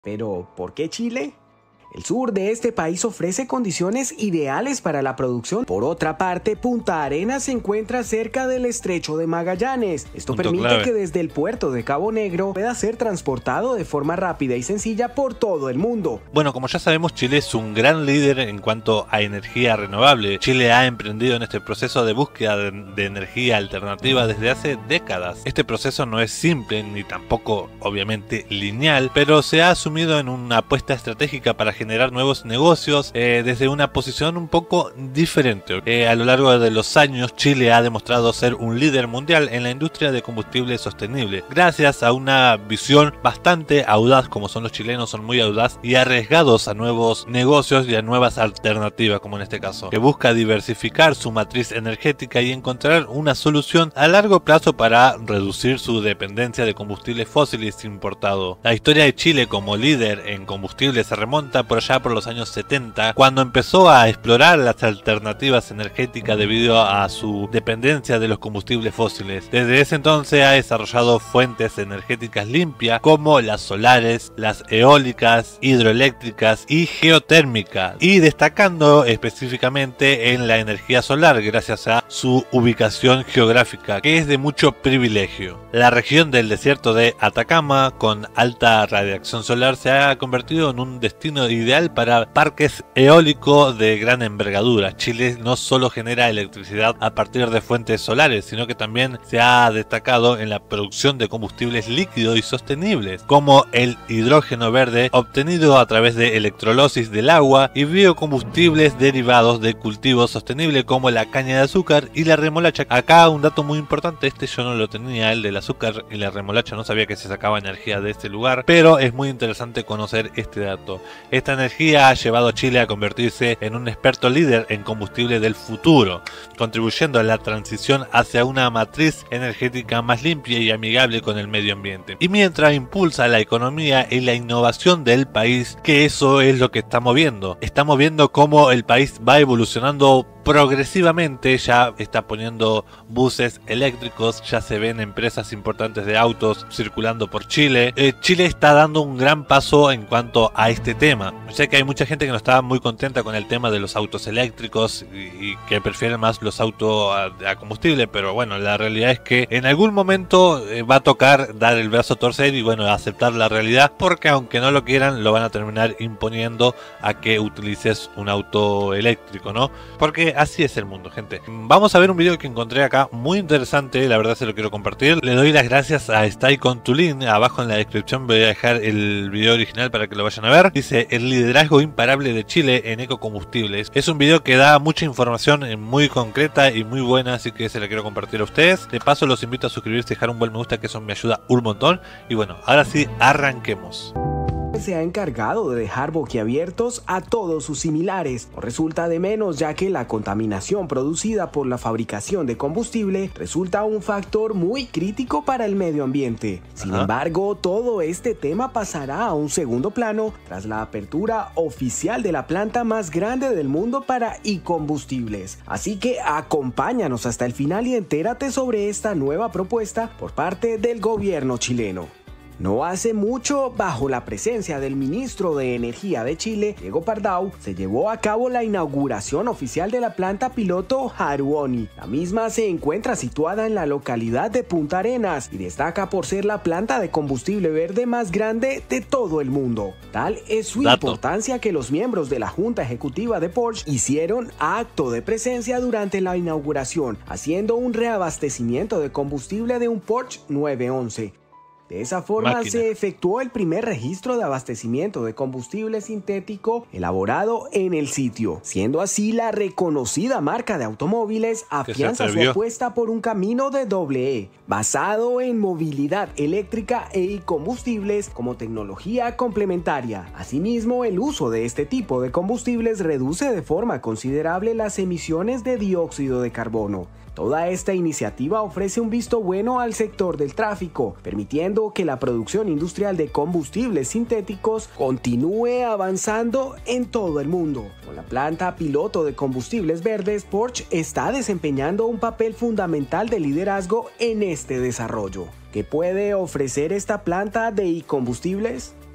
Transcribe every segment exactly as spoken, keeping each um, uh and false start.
Pero, ¿por qué Chile? El sur de este país ofrece condiciones ideales para la producción. Por otra parte, Punta Arenas se encuentra cerca del Estrecho de Magallanes. Esto Punto permite clave. que desde el puerto de Cabo Negro pueda ser transportado de forma rápida y sencilla por todo el mundo. Bueno, como ya sabemos, Chile es un gran líder en cuanto a energía renovable. Chile ha emprendido en este proceso de búsqueda de, de energía alternativa desde hace décadas. Este proceso no es simple ni tampoco, obviamente, lineal, pero se ha asumido en una apuesta estratégica para generar nuevos negocios eh, desde una posición un poco diferente. Eh, a lo largo de los años, Chile ha demostrado ser un líder mundial en la industria de combustible sostenible, gracias a una visión bastante audaz, como son los chilenos, son muy audaz y arriesgados a nuevos negocios y a nuevas alternativas, como en este caso, que busca diversificar su matriz energética y encontrar una solución a largo plazo para reducir su dependencia de combustibles fósiles importados. La historia de Chile como líder en combustible se remonta por allá por los años setenta, cuando empezó a explorar las alternativas energéticas debido a su dependencia de los combustibles fósiles. Desde ese entonces ha desarrollado fuentes energéticas limpias como las solares, las eólicas, hidroeléctricas y geotérmicas, y destacando específicamente en la energía solar gracias a su ubicación geográfica, que es de mucho privilegio. La región del desierto de Atacama, con alta radiación solar, se ha convertido en un destino ideal para parques eólicos de gran envergadura. Chile no solo genera electricidad a partir de fuentes solares, sino que también se ha destacado en la producción de combustibles líquidos y sostenibles, como el hidrógeno verde obtenido a través de electrolisis del agua y biocombustibles derivados de cultivos sostenibles como la caña de azúcar y la remolacha. Acá un dato muy importante, este yo no lo tenía, el del azúcar y la remolacha, no sabía que se sacaba energía de este lugar, pero es muy interesante conocer este dato. Esta energía ha llevado a Chile a convertirse en un experto líder en combustible del futuro, contribuyendo a la transición hacia una matriz energética más limpia y amigable con el medio ambiente. Y mientras impulsa la economía y la innovación del país, que eso es lo que estamos viendo. Estamos viendo cómo el país va evolucionando progresivamente, ya está poniendo buses eléctricos, ya se ven empresas importantes de autos circulando por Chile. Eh, Chile está dando un gran paso en cuanto a este tema. Sé que hay mucha gente que no está muy contenta con el tema de los autos eléctricos y, y que prefieren más los autos a, a combustible, pero bueno, la realidad es que en algún momento eh, va a tocar dar el brazo a torcer y bueno, aceptar la realidad, porque aunque no lo quieran, lo van a terminar imponiendo a que utilices un auto eléctrico, ¿no? Porque así es el mundo, gente. Vamos a ver un video que encontré acá muy interesante, la verdad se lo quiero compartir. Le doy las gracias a Staycon Tulin. Abajo en la descripción voy a dejar el video original para que lo vayan a ver. Dice: el liderazgo imparable de Chile en ecocombustibles. Es un video que da mucha información muy concreta y muy buena, así que se la quiero compartir a ustedes. De paso los invito a suscribirse y dejar un buen me gusta, que eso me ayuda un montón. Y bueno, ahora sí, arranquemos. Se ha encargado de dejar boquiabiertos a todos sus similares. No resulta de menos, ya que la contaminación producida por la fabricación de combustible resulta un factor muy crítico para el medio ambiente. Sin Ajá. embargo, todo este tema pasará a un segundo plano tras la apertura oficial de la planta más grande del mundo para e-combustibles. Así que acompáñanos hasta el final y entérate sobre esta nueva propuesta por parte del gobierno chileno. No hace mucho, bajo la presencia del ministro de Energía de Chile, Diego Pardau, se llevó a cabo la inauguración oficial de la planta piloto Haruoni. La misma se encuentra situada en la localidad de Punta Arenas y destaca por ser la planta de combustible verde más grande de todo el mundo. Tal es su Dato. importancia que los miembros de la Junta Ejecutiva de Porsche hicieron acto de presencia durante la inauguración, haciendo un reabastecimiento de combustible de un Porsche nueve once. De esa forma Máquina. se efectuó el primer registro de abastecimiento de combustible sintético elaborado en el sitio, siendo así la reconocida marca de automóviles afianza su apuesta por un camino de doble E, basado en movilidad eléctrica e combustibles como tecnología complementaria. Asimismo, el uso de este tipo de combustibles reduce de forma considerable las emisiones de dióxido de carbono. Toda esta iniciativa ofrece un visto bueno al sector del tráfico, permitiendo que la producción industrial de combustibles sintéticos continúe avanzando en todo el mundo. Con la planta piloto de combustibles verdes, Porsche está desempeñando un papel fundamental de liderazgo en este desarrollo. ¿Qué puede ofrecer esta planta de e-combustibles?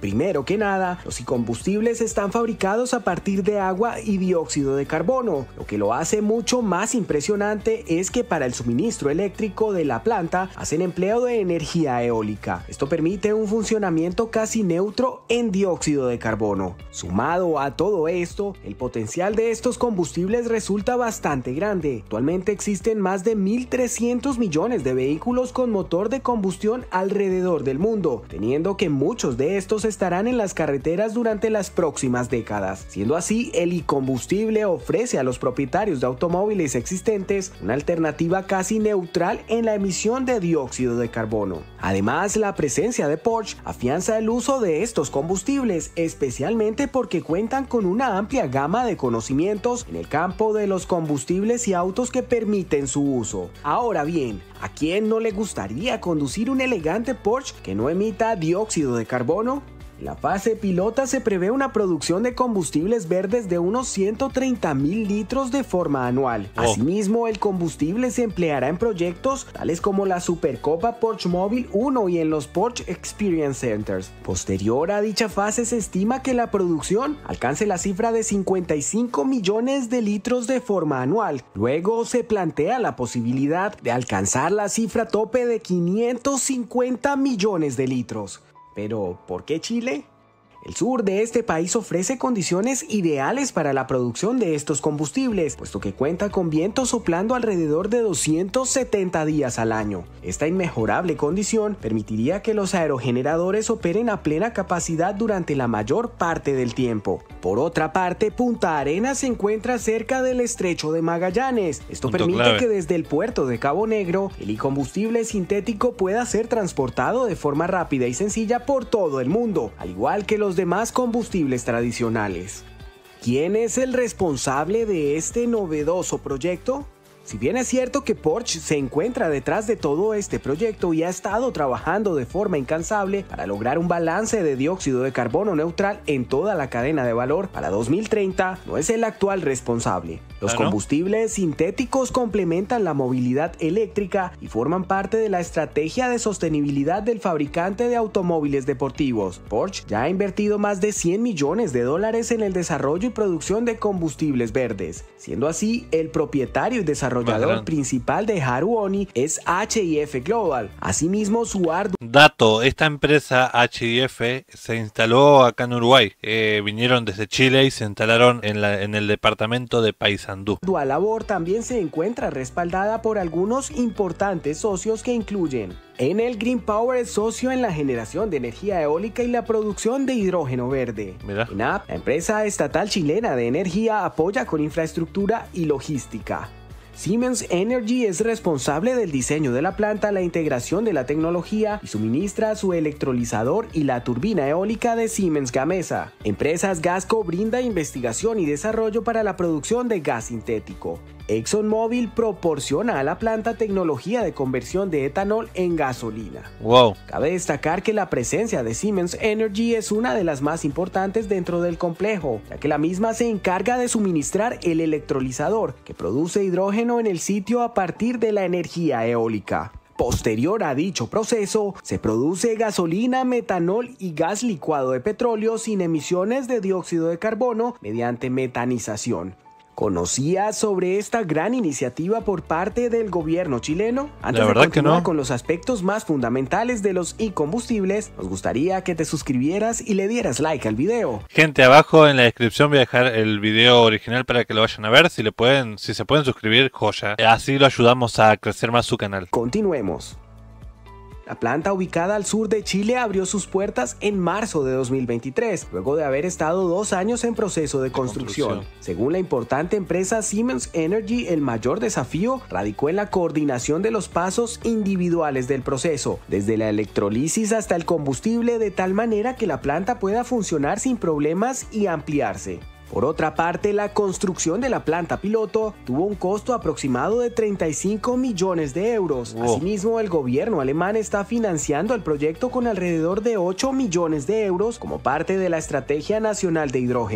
Primero que nada, los combustibles están fabricados a partir de agua y dióxido de carbono. Lo que lo hace mucho más impresionante es que para el suministro eléctrico de la planta hacen empleo de energía eólica. Esto permite un funcionamiento casi neutro en dióxido de carbono. Sumado a todo esto, el potencial de estos combustibles resulta bastante grande. Actualmente existen más de mil trescientos millones de vehículos con motor de combustión alrededor del mundo, teniendo que muchos de estos estarán en las carreteras durante las próximas décadas. Siendo así, el e-combustible ofrece a los propietarios de automóviles existentes una alternativa casi neutral en la emisión de dióxido de carbono. Además, la presencia de Porsche afianza el uso de estos combustibles, especialmente porque cuentan con una amplia gama de conocimientos en el campo de los combustibles y autos que permiten su uso. Ahora bien, ¿a quién no le gustaría conducir un elegante Porsche que no emita dióxido de carbono? En la fase pilota se prevé una producción de combustibles verdes de unos ciento treinta mil litros de forma anual. Oh. Asimismo, el combustible se empleará en proyectos tales como la Supercopa Porsche Móvil uno y en los Porsche Experience Centers. Posterior a dicha fase se estima que la producción alcance la cifra de cincuenta y cinco millones de litros de forma anual. Luego se plantea la posibilidad de alcanzar la cifra tope de quinientos cincuenta millones de litros. Pero, ¿por qué Chile? El sur de este país ofrece condiciones ideales para la producción de estos combustibles, puesto que cuenta con viento soplando alrededor de doscientos setenta días al año. Esta inmejorable condición permitiría que los aerogeneradores operen a plena capacidad durante la mayor parte del tiempo. Por otra parte, Punta Arenas se encuentra cerca del Estrecho de Magallanes. Esto Punto permite clave. que desde el puerto de Cabo Negro, el e-combustible sintético pueda ser transportado de forma rápida y sencilla por todo el mundo, al igual que los demás combustibles tradicionales. ¿Quién es el responsable de este novedoso proyecto? Si bien es cierto que Porsche se encuentra detrás de todo este proyecto y ha estado trabajando de forma incansable para lograr un balance de dióxido de carbono neutral en toda la cadena de valor para dos mil treinta, no es el actual responsable. Los ¿Ah, no? combustibles sintéticos complementan la movilidad eléctrica y forman parte de la estrategia de sostenibilidad del fabricante de automóviles deportivos. Porsche ya ha invertido más de cien millones de dólares en el desarrollo y producción de combustibles verdes. Siendo así, el propietario y desarrollador El desarrollador principal de Haru Oni es H I F Global. Asimismo, su arduo... Dato, esta empresa H I F se instaló acá en Uruguay. Eh, vinieron desde Chile y se instalaron en, la, en el departamento de Paysandú. Su labor también se encuentra respaldada por algunos importantes socios que incluyen Enel Green Power es socio en la generación de energía eólica y la producción de hidrógeno verde. Mira. ENAP, la empresa estatal chilena de energía, apoya con infraestructura y logística. Siemens Energy es responsable del diseño de la planta, la integración de la tecnología y suministra su electrolizador y la turbina eólica de Siemens Gamesa. Empresas Gasco brinda investigación y desarrollo para la producción de gas sintético. ExxonMobil proporciona a la planta tecnología de conversión de etanol en gasolina. Wow. Cabe destacar que la presencia de Siemens Energy es una de las más importantes dentro del complejo, ya que la misma se encarga de suministrar el electrolizador que produce hidrógeno en el sitio a partir de la energía eólica. Posterior a dicho proceso, se produce gasolina, metanol y gas licuado de petróleo sin emisiones de dióxido de carbono mediante metanización. ¿Conocías sobre esta gran iniciativa por parte del gobierno chileno? Antes La verdad de continuar que no. con los aspectos más fundamentales de los e-combustibles, nos gustaría que te suscribieras y le dieras like al video. Gente, abajo en la descripción voy a dejar el video original para que lo vayan a ver. Si le pueden, si se pueden suscribir, joya. Así lo ayudamos a crecer más su canal. Continuemos. La planta ubicada al sur de Chile abrió sus puertas en marzo de dos mil veintitrés, luego de haber estado dos años en proceso de construcción. construcción. Según la importante empresa Siemens Energy, el mayor desafío radicó en la coordinación de los pasos individuales del proceso, desde la electrolisis hasta el combustible, de tal manera que la planta pueda funcionar sin problemas y ampliarse. Por otra parte, la construcción de la planta piloto tuvo un costo aproximado de treinta y cinco millones de euros. Wow. Asimismo, el gobierno alemán está financiando el proyecto con alrededor de ocho millones de euros como parte de la Estrategia Nacional de Hidrógeno.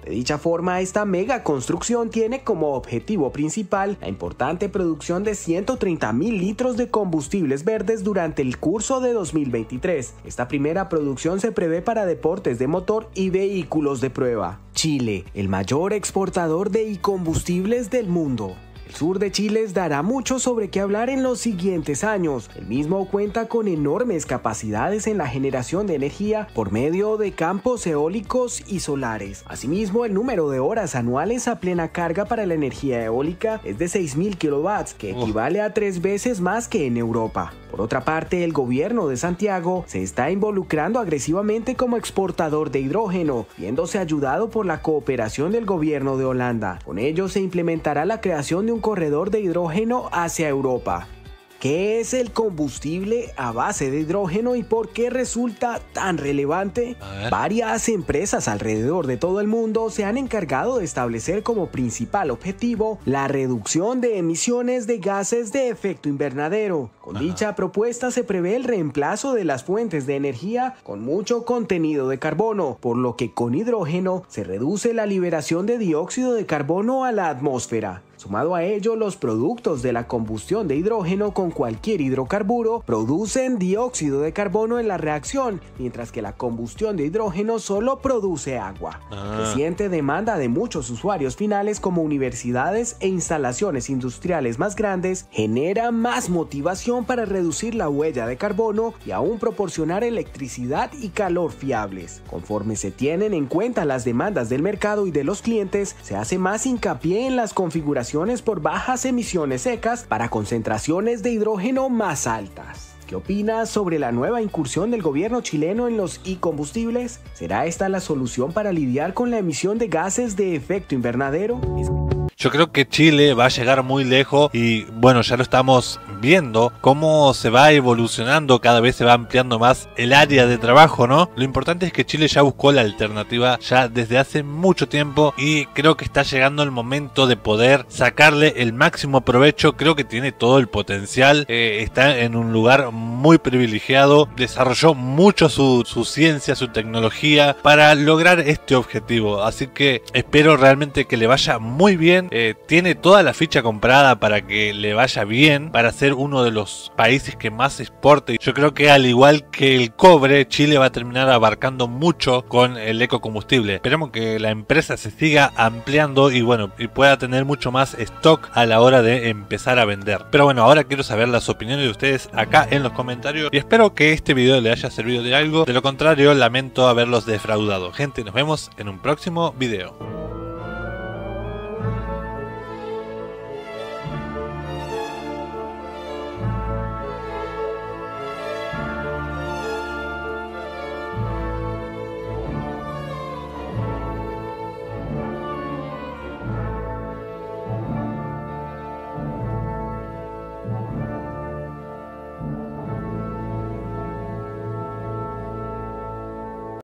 De dicha forma, esta mega construcción tiene como objetivo principal la importante producción de ciento treinta mil litros de combustibles verdes durante el curso de dos mil veintitrés. Esta primera producción se prevé para deportes de motor y vehículos de prueba. Chile, el mayor exportador de e-combustibles del mundo. El sur de Chile dará mucho sobre qué hablar en los siguientes años. El mismo cuenta con enormes capacidades en la generación de energía por medio de campos eólicos y solares. Asimismo, el número de horas anuales a plena carga para la energía eólica es de seis mil kilowatts, que equivale a tres veces más que en Europa. Por otra parte, el gobierno de Santiago se está involucrando agresivamente como exportador de hidrógeno, viéndose ayudado por la cooperación del gobierno de Holanda. Con ello se implementará la creación de un corredor de hidrógeno hacia Europa. ¿Qué es el combustible a base de hidrógeno y por qué resulta tan relevante? Varias empresas alrededor de todo el mundo se han encargado de establecer como principal objetivo la reducción de emisiones de gases de efecto invernadero. Con dicha propuesta se prevé el reemplazo de las fuentes de energía con mucho contenido de carbono, por lo que con hidrógeno se reduce la liberación de dióxido de carbono a la atmósfera. Sumado a ello, los productos de la combustión de hidrógeno con cualquier hidrocarburo producen dióxido de carbono en la reacción, mientras que la combustión de hidrógeno solo produce agua. Ah. Creciente demanda de muchos usuarios finales como universidades e instalaciones industriales más grandes genera más motivación para reducir la huella de carbono y aún proporcionar electricidad y calor fiables. Conforme se tienen en cuenta las demandas del mercado y de los clientes, se hace más hincapié en las configuraciones por bajas emisiones secas para concentraciones de hidrógeno más altas. ¿Qué opinas sobre la nueva incursión del gobierno chileno en los e-combustibles? ¿Será esta la solución para lidiar con la emisión de gases de efecto invernadero? Yo creo que Chile va a llegar muy lejos y bueno, ya lo estamos viendo cómo se va evolucionando, cada vez se va ampliando más el área de trabajo, ¿no? Lo importante es que Chile ya buscó la alternativa ya desde hace mucho tiempo y creo que está llegando el momento de poder sacarle el máximo provecho. Creo que tiene todo el potencial, eh, está en un lugar muy privilegiado, desarrolló mucho su, su ciencia, su tecnología para lograr este objetivo, así que espero realmente que le vaya muy bien. Eh, tiene toda la ficha comprada para que le vaya bien, para ser uno de los países que más exporte. Yo creo que al igual que el cobre, Chile va a terminar abarcando mucho con el ecocombustible. Esperemos que la empresa se siga ampliando y bueno, y pueda tener mucho más stock a la hora de empezar a vender. Pero bueno, ahora quiero saber las opiniones de ustedes acá en los comentarios y espero que este video le haya servido de algo. De lo contrario, lamento haberlos defraudado. Gente, nos vemos en un próximo video.